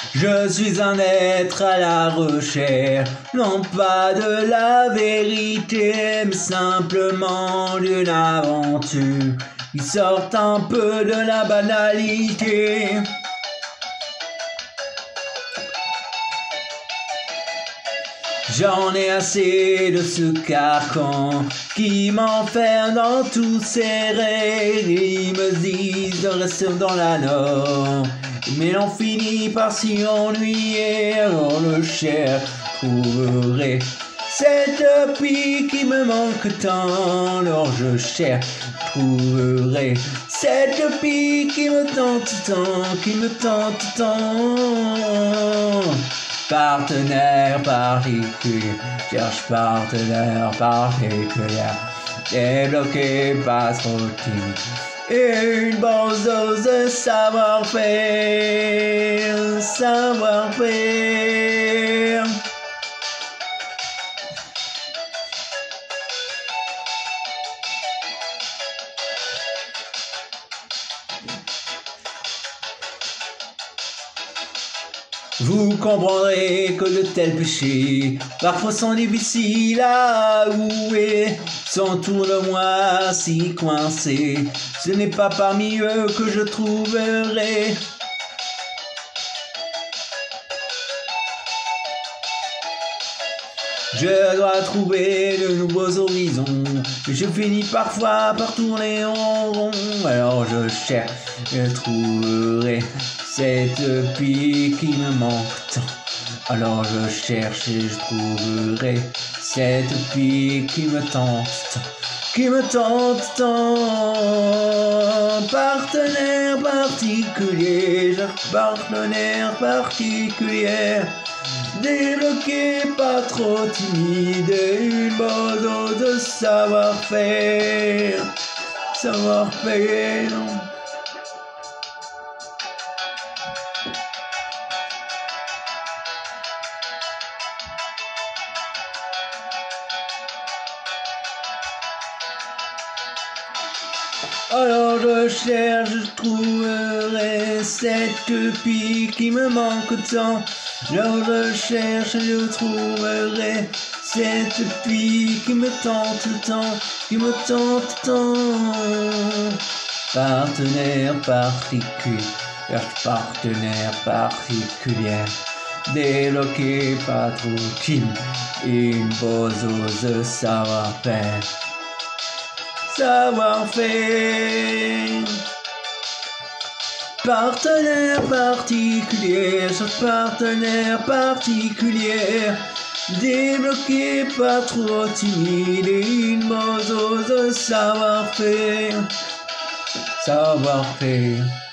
Je suis un être à la recherche, non pas de la vérité, mais simplement d'une aventure qui sort un peu de la banalité. J'en ai assez de ce carcan qui m'enferme dans tous ces rêves. Ils me disent de rester dans la norme, mais l'on finit par s'y ennuyer. Alors le cher trouverai cette fille qui me manque tant. Alors je cherche, trouverai cette fille qui me tente tant, qui me tente tant. Partenaire particulier, cherche partenaire particulier, débloqué, pas trop timide, une bonne dose de savoir-faire, savoir-faire. Vous comprendrez que de tels péchés parfois sont difficiles à avouer. Sans tout de moi si coincé, ce n'est pas parmi eux que je trouverai Je dois trouver de nouveaux horizons, mais je finis parfois par tourner en rond. Alors je cherche, je trouverai cette fille qui me manque tant. Alors je cherche et je trouverai cette fille qui me tente tant, qui me tente tant. Partenaire particulier, partenaire particulier. Débloqué, pas trop timide, une bonne dose de savoir-faire, savoir-faire. Alors je cherche, je trouverai cette fille qui me manque tant. Alors je cherche, je trouverai cette fille qui me tente tant, qui me tente tant. Partenaire particulier, partenaire particulier. Débloqué, pas trop timide, une dose de savoir-faire. Savoir-faire. Partenaire particulier, partenaire particulier. Débloqué, pas trop timide, une bonne dose de savoir-faire. Savoir-faire.